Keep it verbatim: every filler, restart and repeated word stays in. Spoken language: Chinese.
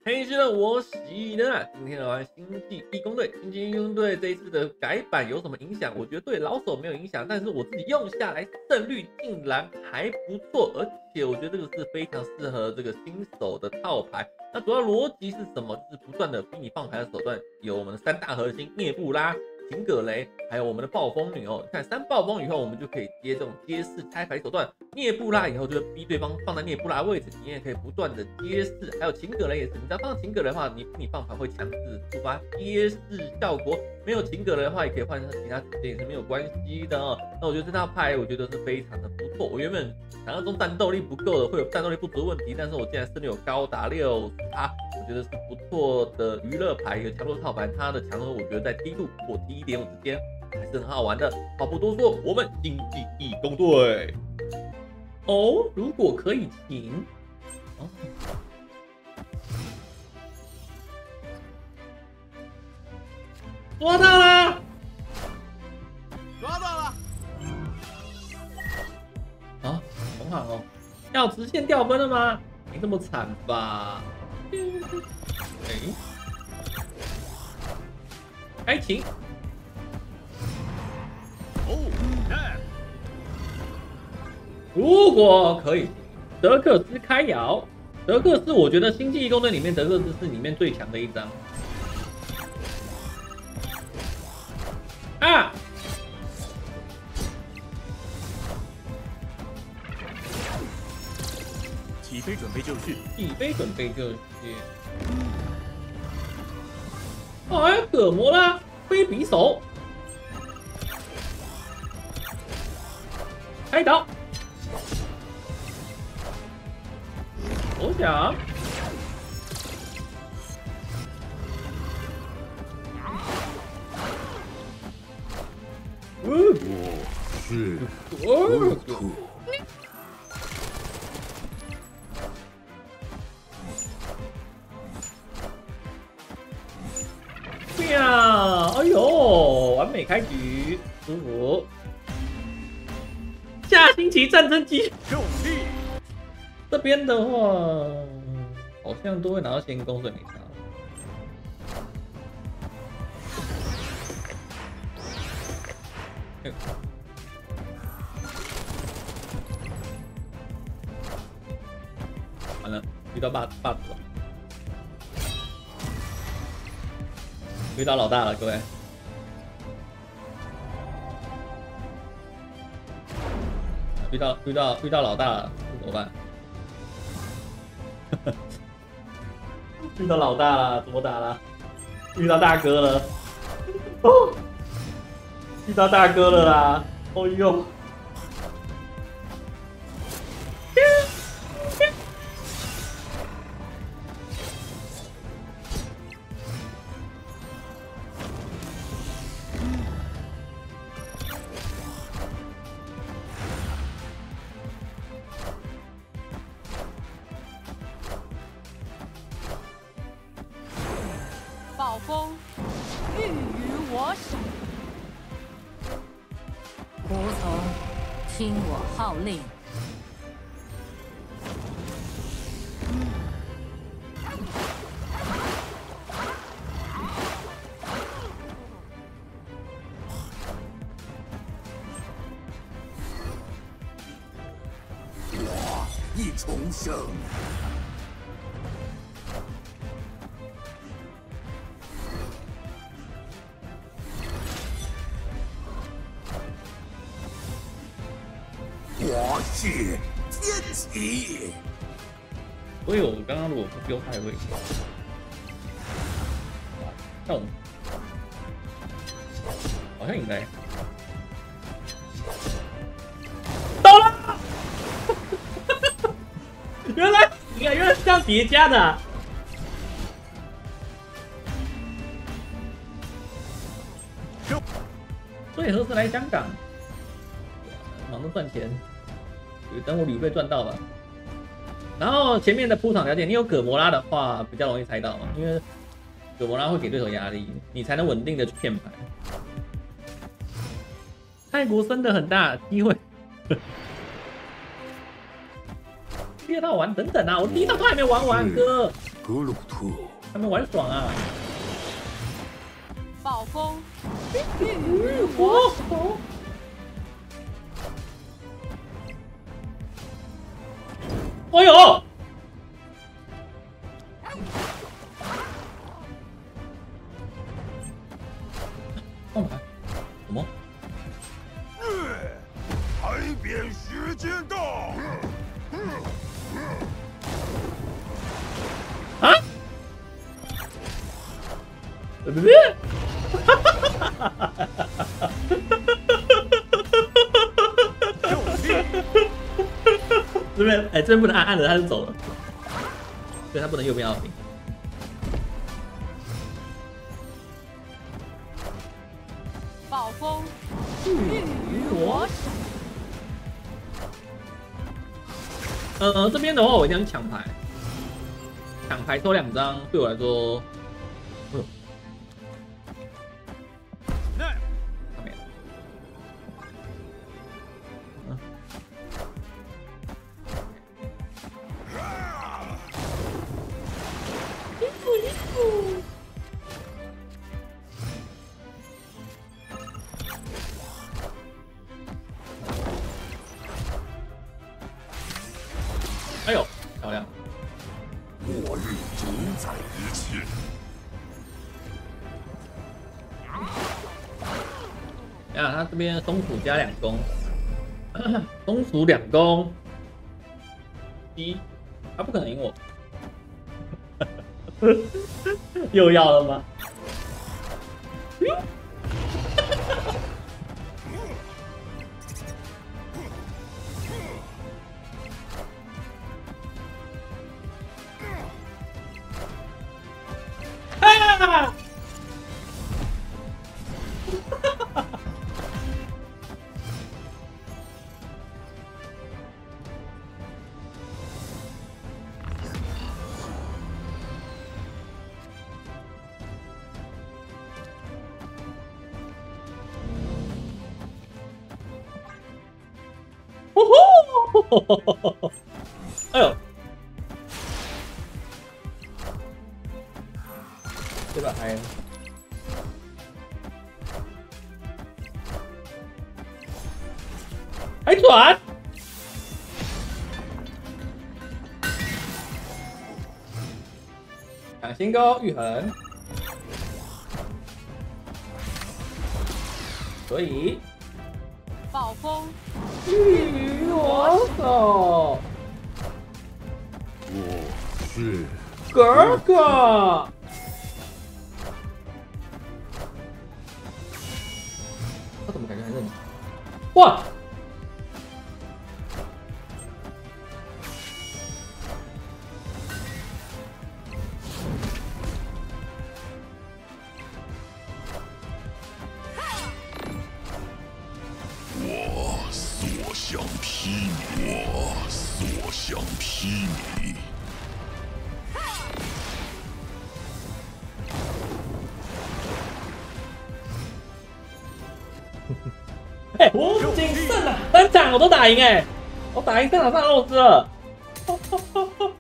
嘿，是的，我喜呢。今天来玩星际义工队。星际义工队这一次的改版有什么影响？我觉得对老手没有影响，但是我自己用下来胜率竟然还不错，而且我觉得这个是非常适合这个新手的套牌。那主要逻辑是什么？就是不断的逼你放牌的手段，有我们的三大核心涅布拉、秦葛雷，还有我们的暴风女哦。你看三暴风以后，我们就可以接这种接式拆牌手段。涅布拉以后就逼对方放在涅布拉位置，你也可以不断的接式。还有秦葛雷也是，你只要放秦葛雷的话，你你放牌会强制触发接式效果。没有秦葛雷的话，也可以换成其他直接也是没有关系的哦。那我觉得这套牌我觉得是非常的不错。我原本想象中战斗力不够的，会有战斗力不足的问题，但是我竟然胜率有高达六十趴，我觉得是不错的娱乐牌，一个强弱套牌，它的强弱我觉得在低度或低一点五之间还是很好玩的。话不多说，我们星际义工队。哦，如果可以请，哦，抓到了， 抓到了！ 啊，很好哦，要直线掉分了吗？没这么惨吧？哎，开琴。 哦，看， 如果可以，德克斯开摇。德克斯，我觉得星际义工队里面德克斯是里面最强的一张。啊！ 起飞准备就绪。 起飞准备就绪。哎，葛摩拉飞匕首，开刀。我想， 我是哦， 土。 呀，哎呦，完美开局，舒服。下星期战争机用力！ 这边的话，好像都会拿到先攻，所以没差。哎呦完了，遇到霸霸主了，遇到老大了，各位。遇到遇到遇到老大了，怎么办？遇到老大了，怎么打了？遇到大哥了，哦，遇到大哥了啦！哦呦， 暴风欲与我手， 仆从，听我号令。 我一重生。我是天启。 所以我刚刚如果不丢太位，那我们好像应该到了。原来原来是这样叠加的、啊。所以何时来香港？忙着赚钱，等我旅费赚到吧。然后前面的铺场了解，你有葛摩拉的话比较容易猜到，因为葛摩拉会给对手压力，你才能稳定的去骗牌。泰国真的很大机会。第二套玩等等啊，我第一套都还没玩完，哥。 格鲁特， 他们玩爽啊！ 暴风欲与我手。 哎呦！动牌？什么？ 海扁时间到！ 啊？对不对？这边哎，这边不能按，按了他就走了，所以他不能右边要停。 暴风欲与我手。 呃，这边的话我一定要抢牌，抢牌抽两张对我来说，嗯， 那上面，嗯。哎呦，漂亮！ 末日主宰一切。 你看他这边松鼠加两攻，松鼠两攻，一，他不可能赢我。又要了吗？啊！哦吼！哎呦，这把还还转，抢新高玉衡，所以暴风欲与我手， 我是哥哥。他怎么感觉还认真？哇！ 我所向披靡，我所向披靡。 哎、欸，我谨慎啊，三场我都打赢哎、欸，我打赢三场上肉丝了。